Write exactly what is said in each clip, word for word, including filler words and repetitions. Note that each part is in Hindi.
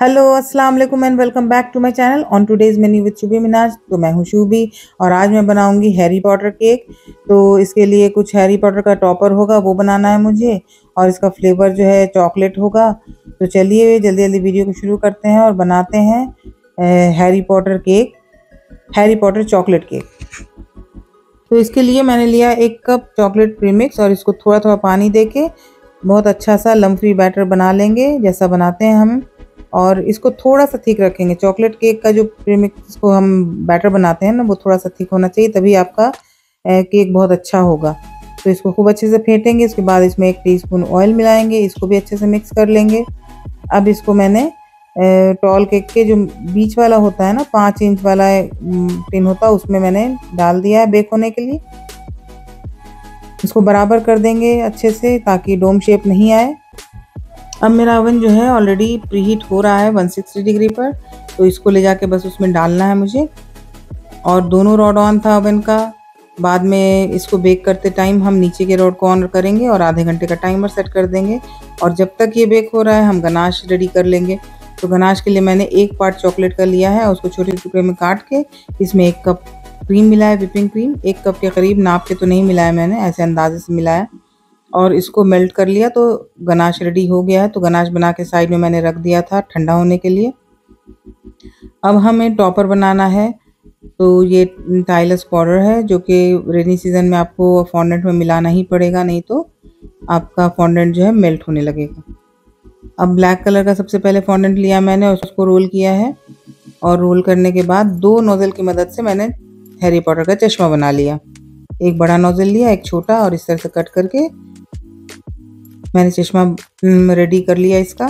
हेलो अस्सलाम वालेकुम and welcome back to my channel on today's menu with Shubhi Minaj. तो मैं हूँ शुभी और आज मैं बनाऊंगी हैरी पॉटर केक। तो इसके लिए कुछ हैरी पॉटर का टॉपर होगा वो बनाना है मुझे, और इसका फ्लेवर जो है चॉकलेट होगा। तो चलिए जल्दी जल्दी वीडियो को शुरू करते हैं और बनाते हैं Harry Potter cake, Harry Potter chocolate cake. तो इसके लिए मैंने लिया एक कप चॉकलेट प्रीमिक्स और इसको थोड़ा थोड़ा पानी देके बहुत अच्छा सा लम्प फ्री बैटर बना लेंगे जैसा बनाते हैं हम। और इसको थोड़ा सा थिक रखेंगे। चॉकलेट केक का जो प्रीमिक्स को हम बैटर बनाते हैं ना, वो थोड़ा सा थिक होना चाहिए, तभी आपका केक बहुत अच्छा होगा। तो इसको खूब अच्छे से फेंटेंगे। इसके बाद इसमें एक टीस्पून ऑयल मिलाएंगे, इसको भी अच्छे से मिक्स कर लेंगे। अब इसको मैंने टॉल केक के जो बीच वाला होता है ना, पाँच इंच वाला टिन होता है, उसमें मैंने डाल दिया है बेक होने के लिए। इसको बराबर कर देंगे अच्छे से ताकि डोम शेप नहीं आए। अब मेरा ओवन जो है ऑलरेडी प्रीहीट हो रहा है एक सौ साठ डिग्री पर, तो इसको ले जाके बस उसमें डालना है मुझे। और दोनों रॉड ऑन था ओवन का। बाद में इसको बेक करते टाइम हम नीचे के रॉड को ऑन करेंगे और आधे घंटे का टाइमर सेट कर देंगे। और जब तक ये बेक हो रहा है हम गनाश रेडी कर लेंगे। तो गनाश के लिए मैंने एक पार्ट चॉकलेट का लिया है, उसको छोटे टुकड़े में काट के इसमें एक कप क्रीम मिलाया, व्हिपिंग क्रीम एक कप के करीब, नाप के तो नहीं मिलाया मैंने, ऐसे अंदाजे से मिलाया। और इसको मेल्ट कर लिया तो गनाश रेडी हो गया है। तो गनाश बना के साइड में मैंने रख दिया था ठंडा होने के लिए। अब हमें टॉपर बनाना है। तो ये टाइलस पाउडर है जो कि रेनी सीजन में आपको फॉन्डेंट में मिलाना ही पड़ेगा, नहीं तो आपका फॉन्डेंट जो है मेल्ट होने लगेगा। अब ब्लैक कलर का सबसे पहले फॉन्डेंट लिया मैंने और उसको रोल किया है। और रोल करने के बाद दो नोजल की मदद से मैंने हैरी पॉटर का चश्मा बना लिया। एक बड़ा नोजल लिया, एक छोटा, और इस तरह से कट करके मैंने चश्मा रेडी कर लिया इसका।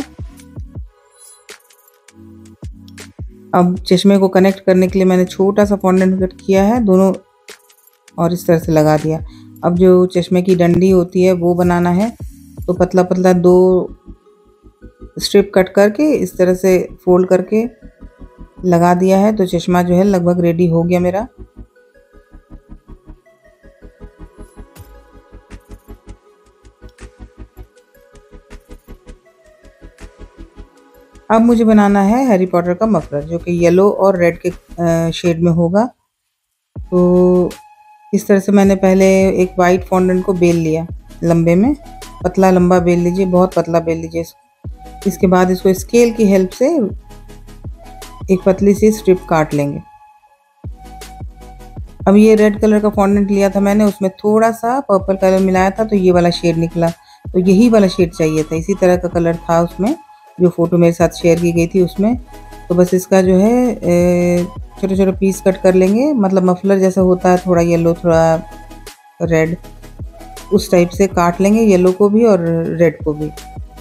अब चश्मे को कनेक्ट करने के लिए मैंने छोटा सा फॉन्डेंट कट किया है दोनों, और इस तरह से लगा दिया। अब जो चश्मे की डंडी होती है वो बनाना है। तो पतला पतला दो स्ट्रिप कट करके इस तरह से फोल्ड करके लगा दिया है। तो चश्मा जो है लगभग रेडी हो गया मेरा। अब मुझे बनाना है हैरी पॉटर का मफलर जो कि येलो और रेड के शेड में होगा। तो इस तरह से मैंने पहले एक वाइट फॉन्डेंट को बेल लिया, लंबे में पतला लंबा बेल लीजिए, बहुत पतला बेल लीजिए। इसके बाद इसको स्केल की हेल्प से एक पतली सी स्ट्रिप काट लेंगे। अब ये रेड कलर का फॉन्डेंट लिया था मैंने, उसमें थोड़ा सा पर्पल कलर मिलाया था तो ये वाला शेड निकला। तो यही वाला शेड चाहिए था, इसी तरह का कलर था उसमें जो फ़ोटो मेरे साथ शेयर की गई थी उसमें। तो बस इसका जो है छोटे छोटे पीस कट कर लेंगे, मतलब मफलर जैसा होता है, थोड़ा येलो थोड़ा रेड, उस टाइप से काट लेंगे, येलो को भी और रेड को भी।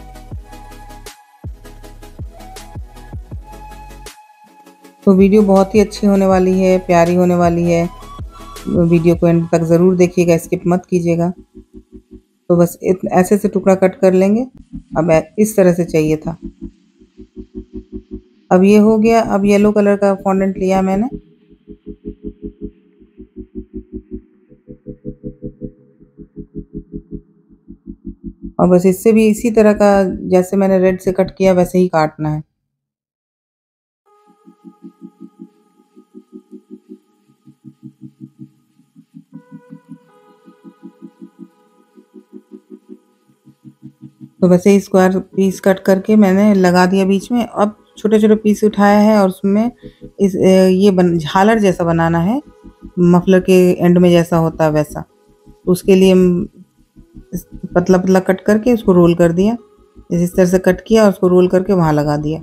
तो वीडियो बहुत ही अच्छी होने वाली है, प्यारी होने वाली है। वीडियो को एंड तक ज़रूर देखिएगा, स्किप मत कीजिएगा। तो बस ऐसे से टुकड़ा कट कर लेंगे। अब इस तरह से चाहिए था। अब ये हो गया। अब येलो कलर का फॉन्डेंट लिया मैंने, और बस इससे भी इसी तरह का, जैसे मैंने रेड से कट किया वैसे ही काटना है। तो वैसे ही स्क्वायर पीस कट करके मैंने लगा दिया बीच में। अब छोटे छोटे पीस उठाया है और उसमें इस ये बन झालर जैसा बनाना है, मफलर के एंड में जैसा होता है वैसा। उसके लिए पतला पतला कट करके उसको रोल कर दिया, इस तरह से कट किया और उसको रोल करके वहाँ लगा दिया।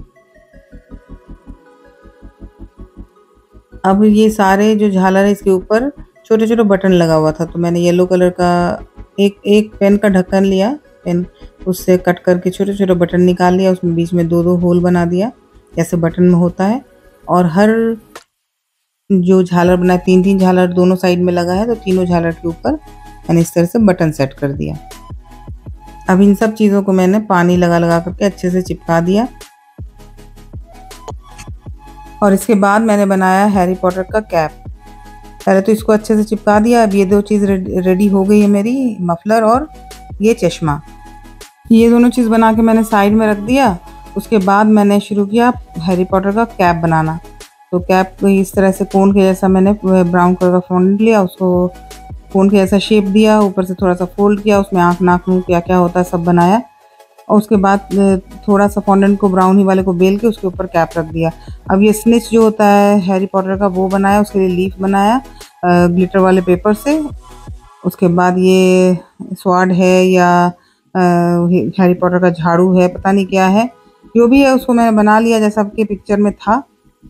अब ये सारे जो झालर है इसके ऊपर छोटे छोटे बटन लगा हुआ था, तो मैंने येलो कलर का एक एक पेन का ढक्कन लिया, पेन उससे कट करके छोटे छोटे बटन निकाल लिया, उसमें बीच में दो दो होल बना दिया जैसे बटन में होता है। और हर जो झालर बना, तीन तीन झालर दोनों साइड में लगा है, तो तीनों झालर के ऊपर मैंने इस तरह से बटन सेट कर दिया। अब इन सब चीज़ों को मैंने पानी लगा लगा करके अच्छे से चिपका दिया। और इसके बाद मैंने बनाया हैरी पॉटर का कैप। पहले तो इसको अच्छे से चिपका दिया। अब ये दो चीज़ रेडी हो गई है मेरी, मफलर और ये चश्मा। ये दोनों चीज़ बना के मैंने साइड में रख दिया। उसके बाद मैंने शुरू किया हैरी पॉटर का कैप बनाना। तो कैप को इस तरह से कोन के जैसा मैंने ब्राउन कलर का फॉन्ट लिया, उसको कोन के जैसा शेप दिया, ऊपर से थोड़ा सा फोल्ड किया, उसमें आँख नाक मुँह क्या क्या होता है सब बनाया। और उसके बाद थोड़ा सा फॉन्डेंट को ब्राउन ही वाले को बेल के उसके ऊपर कैप रख दिया। अब ये स्निच जो होता है हैरी पॉटर का वो बनाया, उसके लिए लीफ बनाया ग्लिटर वाले पेपर से। उसके बाद ये स्वॉर्ड है या हैरी पॉटर का झाड़ू है, पता नहीं क्या है, जो भी है उसको मैंने बना लिया जैसा आपके पिक्चर में था।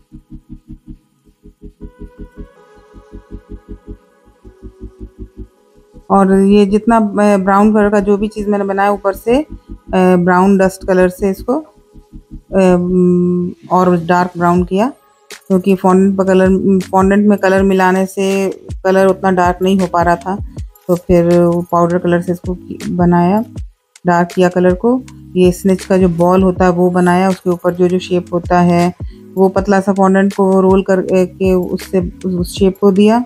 और ये जितना ब्राउन कलर का जो भी चीज़ मैंने बनाया ऊपर से ब्राउन डस्ट कलर से इसको और डार्क ब्राउन किया, क्योंकि फॉन्डेंट पर कलर फॉन्डेंट में कलर मिलाने से कलर उतना डार्क नहीं हो पा रहा था, तो फिर वो पाउडर कलर से इसको बनाया, डार्क किया कलर को। ये स्निच का जो बॉल होता है वो बनाया, उसके ऊपर जो जो शेप होता है वो पतला सा फॉन्डेंट को रोल करके उससे उस शेप को दिया।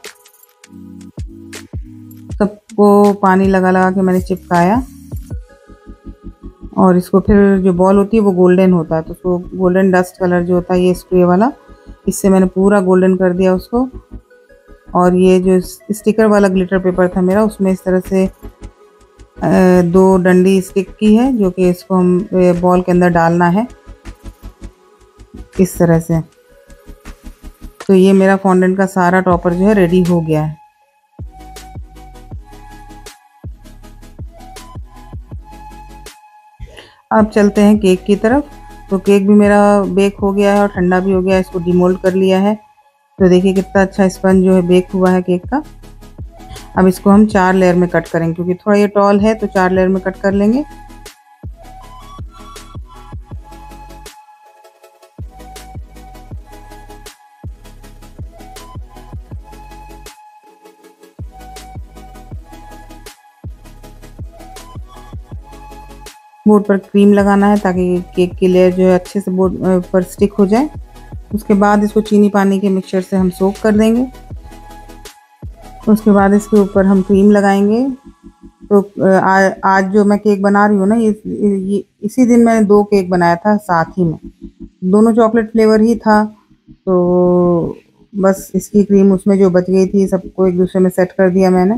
सबको पानी लगा लगा के मैंने चिपकाया। और इसको फिर जो बॉल होती है वो गोल्डन होता है, तो उसको गोल्डन डस्ट कलर जो होता है ये स्प्रे वाला, इससे मैंने पूरा गोल्डन कर दिया उसको। और ये जो स्टिकर वाला ग्लिटर पेपर था मेरा, उसमें इस तरह से दो डंडी स्टिक की है, जो कि इसको हम बॉल के अंदर डालना है इस तरह से। तो ये मेरा फॉन्डेंट का सारा टॉपर जो है रेडी हो गया है। अब चलते हैं केक की तरफ। तो केक भी मेरा बेक हो गया है और ठंडा भी हो गया है, इसको डिमोल्ड कर लिया है। तो देखिए कितना अच्छा स्पंज जो है बेक हुआ है केक का। अब इसको हम चार लेयर में कट करेंगे, क्योंकि थोड़ा ये टॉल है तो चार लेयर में कट कर लेंगे। बोर्ड पर क्रीम लगाना है ताकि केक की लेयर जो है अच्छे से बोर्ड पर स्टिक हो जाए। उसके बाद इसको चीनी पानी के मिक्सचर से हम सोक कर देंगे। उसके बाद इसके ऊपर हम क्रीम लगाएंगे। तो आ, आज जो मैं केक बना रही हूँ ना, ये, ये इसी दिन मैंने दो केक बनाया था साथ ही में, दोनों चॉकलेट फ्लेवर ही था। तो बस इसकी क्रीम उसमें जो बच गई थी सबको एक दूसरे में सेट कर दिया मैंने।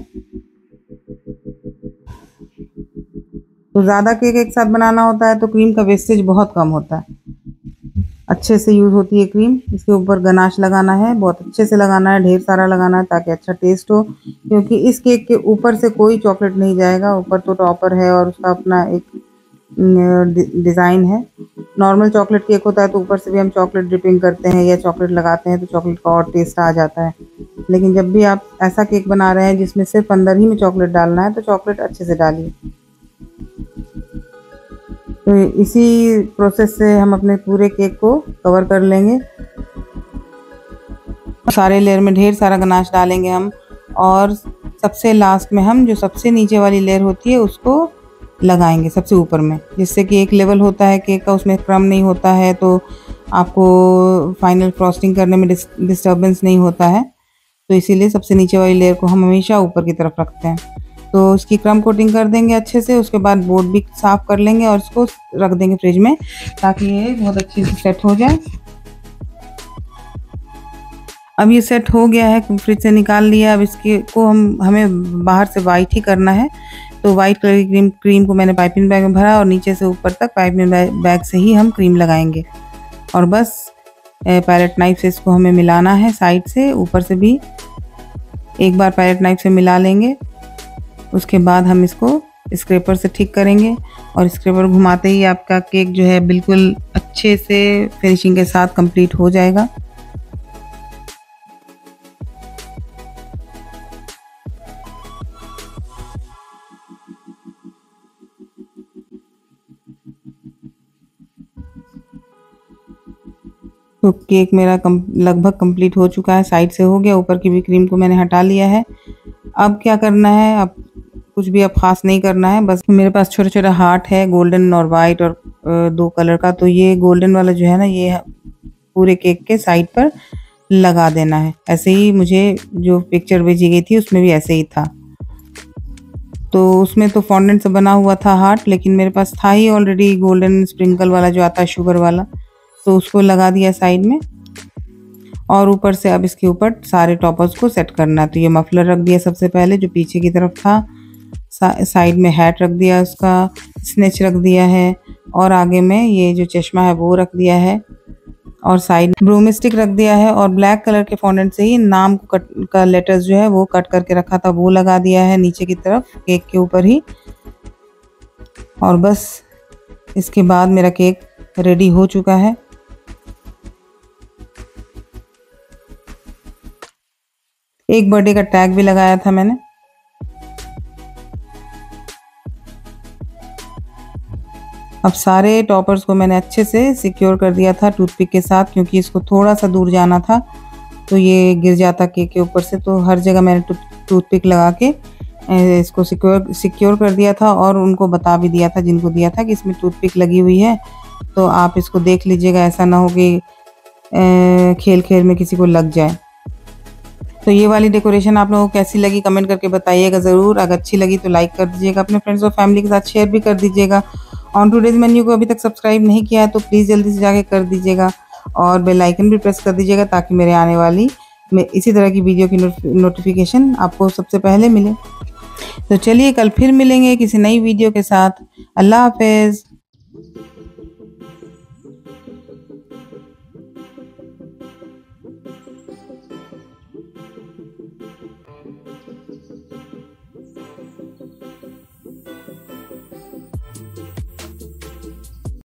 तो ज़्यादा केक एक साथ बनाना होता है तो क्रीम का वेस्टेज बहुत कम होता है, अच्छे से यूज़ होती है क्रीम। इसके ऊपर गनाश लगाना है, बहुत अच्छे से लगाना है, ढेर सारा लगाना है ताकि अच्छा टेस्ट हो, क्योंकि इस केक के ऊपर से कोई चॉकलेट नहीं जाएगा। ऊपर तो टॉपर है और उसका अपना एक डिज़ाइन है। नॉर्मल चॉकलेट केक होता है तो ऊपर से भी हम चॉकलेट ड्रिपिंग करते हैं या चॉकलेट लगाते हैं तो चॉकलेट का और टेस्ट आ जाता है। लेकिन जब भी आप ऐसा केक बना रहे हैं जिसमें सिर्फ अंदर ही में चॉकलेट डालना है तो चॉकलेट अच्छे से डालिए। तो इसी प्रोसेस से हम अपने पूरे केक को कवर कर लेंगे। सारे लेयर में ढेर सारा गनाश डालेंगे हम, और सबसे लास्ट में हम जो सबसे नीचे वाली लेयर होती है उसको लगाएंगे सबसे ऊपर में, जिससे कि एक लेवल होता है केक का, उसमें क्रम नहीं होता है, तो आपको फाइनल फ्रॉस्टिंग करने में डिस्टर्बेंस नहीं होता है। तो इसीलिए सबसे नीचे वाली लेयर को हम हमेशा ऊपर की तरफ रखते हैं। तो उसकी क्रम कोटिंग कर देंगे अच्छे से। उसके बाद बोर्ड भी साफ़ कर लेंगे और इसको रख देंगे फ्रिज में ताकि ये बहुत अच्छे से सेट हो जाए। अब ये सेट हो गया है, फ्रिज से निकाल लिया। अब इसके को हम हमें बाहर से वाइट ही करना है। तो वाइट कलर की क्रीम क्रीम को मैंने पाइपिंग बैग में भरा और नीचे से ऊपर तक पाइपिंग बैग से ही हम क्रीम लगाएंगे। और बस पैलेट नाइफ से इसको हमें मिलाना है, साइड से ऊपर से भी एक बार पैलेट नाइफ से मिला लेंगे। उसके बाद हम इसको स्क्रैपर से ठीक करेंगे और स्क्रैपर घुमाते ही आपका केक जो है बिल्कुल अच्छे से फिनिशिंग के साथ कंप्लीट हो जाएगा। तो केक मेरा कम, लगभग कंप्लीट हो चुका है, साइड से हो गया, ऊपर की भी क्रीम को मैंने हटा लिया है। अब क्या करना है, अब कुछ भी अब ख़ास नहीं करना है। बस मेरे पास छोटा छोटा हार्ट है, गोल्डन और वाइट और दो कलर का। तो ये गोल्डन वाला जो है ना, ये पूरे केक के साइड पर लगा देना है। ऐसे ही मुझे जो पिक्चर भेजी गई थी उसमें भी ऐसे ही था। तो उसमें तो फॉन्डेंट से बना हुआ था हार्ट, लेकिन मेरे पास था ही ऑलरेडी गोल्डन स्प्रिंकल वाला जो आता है शुगर वाला, तो उसको लगा दिया साइड में। और ऊपर से अब इसके ऊपर सारे टॉपर्स को सेट करना है। तो ये मफलर रख दिया सबसे पहले जो पीछे की तरफ था, सा, साइड में हैट रख दिया, उसका स्नेच रख दिया है, और आगे में ये जो चश्मा है वो रख दिया है, और साइड में ब्रूम स्टिक रख दिया है, और ब्लैक कलर के फॉन्डेंट से ही नाम को कट का लेटर्स जो है वो कट करके रखा था वो लगा दिया है नीचे की तरफ केक के ऊपर ही। और बस इसके बाद मेरा केक रेडी हो चुका है। एक बर्थडे का टैग भी लगाया था मैंने। अब सारे टॉपर्स को मैंने अच्छे से सिक्योर कर दिया था टूथपिक के साथ, क्योंकि इसको थोड़ा सा दूर जाना था तो ये गिर जाता केक के ऊपर से। तो हर जगह मैंने टूथपिक लगा के इसको सिक्योर सिक्योर कर दिया था, और उनको बता भी दिया था जिनको दिया था कि इसमें टूथपिक लगी हुई है, तो आप इसको देख लीजिएगा, ऐसा ना हो कि खेल खेल में किसी को लग जाए। तो ये वाली डेकोरेशन आप लोगों को कैसी लगी कमेंट करके बताइएगा ज़रूर। अगर अच्छी लगी तो लाइक कर दीजिएगा, अपने फ्रेंड्स और फैमिली के साथ शेयर भी कर दीजिएगा। ऑन टुडेज मेन्यू को अभी तक सब्सक्राइब नहीं किया है तो प्लीज़ जल्दी से जाके कर दीजिएगा, और बेल आइकन भी प्रेस कर दीजिएगा ताकि मेरे आने वाली में इसी तरह की वीडियो की नोटिफिकेशन आपको सबसे पहले मिले। तो चलिए कल फिर मिलेंगे किसी नई वीडियो के साथ। अल्लाह हाफिज़।